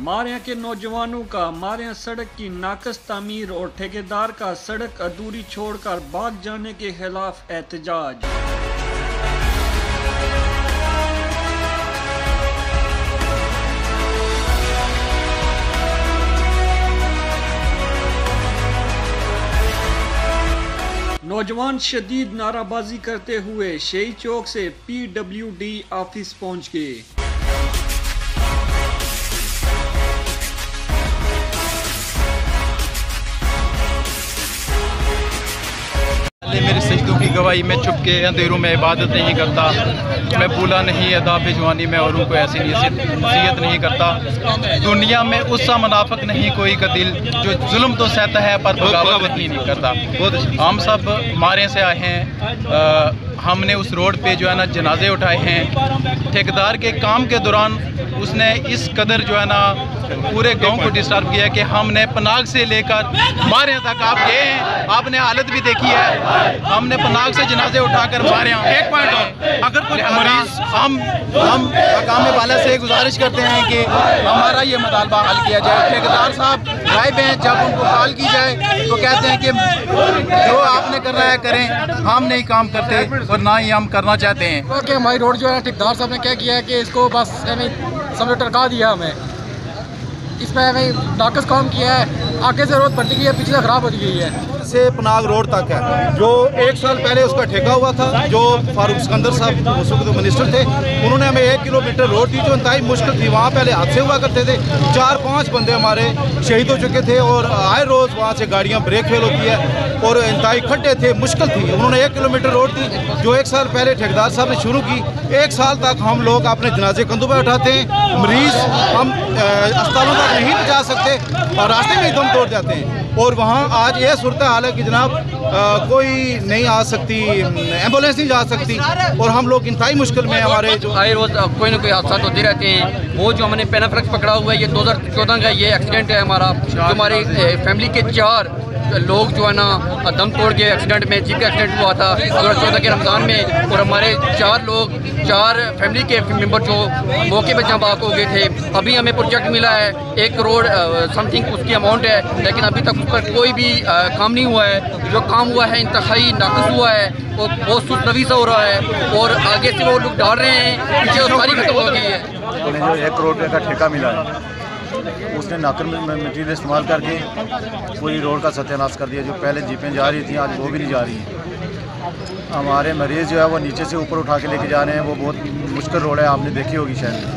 मारिया के नौजवानों का मारिया सड़क की नाकस तामीर और ठेकेदार का सड़क अधूरी छोड़कर भाग जाने के खिलाफ एहतजाज। नौजवान शदीद नाराबाजी करते हुए शहीद चौक से PWD ऑफिस पहुंच गए। मेरे सजदों की गवाही में छुप के अंधेरों में इबादत नहीं करता, मैं भूला नहीं अदा पे जवानी में औरों को ऐसी नसीहत नहीं करता। दुनिया में उसका मुनाफिक नहीं कोई का दिल जो जुल्म तो सहता है पर बगावत नहीं करता। हम सब मारे से आए हैं, हमने उस रोड पे जो है ना जनाजे उठाए हैं। ठेकेदार के काम के दौरान उसने इस कदर जो है ना पूरे गांव को डिस्टर्ब किया कि हमने पनाग से लेकर मारे तक आप गए हैं, आपने हालत भी देखी है। हमने पनाग से जनाजे उठाकर मारे हैं। एक पॉइंट और, अगर कोई मरीज हम काम वाले से गुजारिश करते हैं कि हमारा ये मुतालबा हल किया जाए। ठेकेदार साहब गायब हैं, जब उनको कॉल की जाए तो कहते हैं कि जो आपने करना है करें, हम नहीं काम करते और ना ही हम करना चाहते हैं। कि हमारी रोड जो है ठेकेदार साहब ने क्या किया है कि इसको बस समझो टरका दिया हमें, इसमें हमें नाकस काम किया है। आगे से रोड बनती गई है, पीछे से खराब होती गई है। से पनाग रोड तक है जो 1 साल पहले उसका ठेका हुआ था। जो फारूक सिकंदर साहब उस वक्त मिनिस्टर थे, उन्होंने हमें 1 किलोमीटर रोड दी जो इंतहाई मुश्किल थी। वहाँ पहले हादसे हुआ करते थे, 4-5 बंदे हमारे शहीद हो चुके थे और आए रोज़ वहाँ से गाड़ियाँ ब्रेक फेल होती है और इंतहाई खड्डे थे, मुश्किल थी। उन्होंने 1 किलोमीटर रोड दी जो 1 साल पहले ठेकेदार साहब ने शुरू की। 1 साल तक हम लोग अपने जनाजे कंधों पर उठाते हैं, मरीज हम अस्पतालों तक नहीं पहुँचा सकते और रास्ते में ही दम तोड़ जाते हैं। और वहाँ आज ये सूरत हाल है कि जनाब कोई नहीं आ सकती, एम्बुलेंस नहीं जा सकती और हम लोग इंतहाई मुश्किल में। हमारे जो आए रोज कोई ना कोई हादसा होते रहते हैं। वो जो हमने पेनाफ्लेक्स पकड़ा हुआ है, ये 2014 का ये एक्सीडेंट है हमारा। जो हमारी फैमिली के 4 लोग जो है ना दम तोड़ के एक्सीडेंट में, जीप का एक्सीडेंट हुआ था 2014 के रमज़ान में। और हमारे 4 फैमिली के मेंबर जो मौके पर जहाँ बाग हो गए थे। अभी हमें प्रोजेक्ट मिला है 1 करोड़ समथिंग उसकी अमाउंट है, लेकिन अभी तक उस पर कोई भी काम नहीं हुआ है। जो काम हुआ है इंतहाई नाकस हुआ है और बहुत सुस्तरवी सा हो रहा है और आगे से वो लोग डाल रहे हैं, पीछे सारी खत्म हो गई है। उन्हें जो 1 करोड़ रुपये का ठेका मिला है, उसने नाकर में मटीरियल इस्तेमाल करके पूरी रोड का सत्यानाश कर दिया। जो पहले जीपें जा रही थी आज वो भी नहीं जा रही हैं। हमारे मरीज़ जो है वो नीचे से ऊपर उठा के लेके जा रहे हैं। वो बहुत मुश्किल रोड है, आपने देखी होगी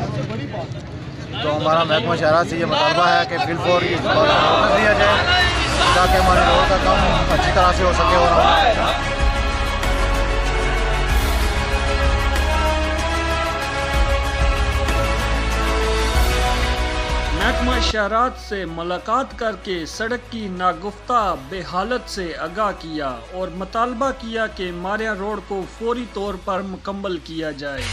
शायद। तो हमारा महकमा शहरा से ये मुतालबा है कि फिलफौर दिया जाए ताकि हमारे रोड का काम अच्छी तरह से हो सके। और महकमा शहरात से मुलाकात करके सड़क की नागुफ्ता बेहालत से आगाह किया और मुतालबा किया कि मारिया रोड को फौरी तौर पर मुकम्मल किया जाए।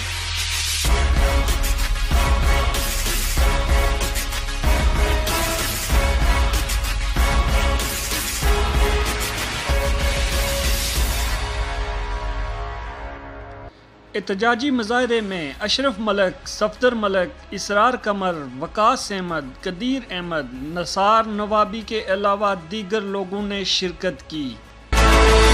एहतजाजी मुजाहरे में अशरफ मलक, सफदर मलक, इसरार कमर, वकास अहमद, कदीर अहमद, नसार नवाबी के अलावा दीगर लोगों ने शिरकत की।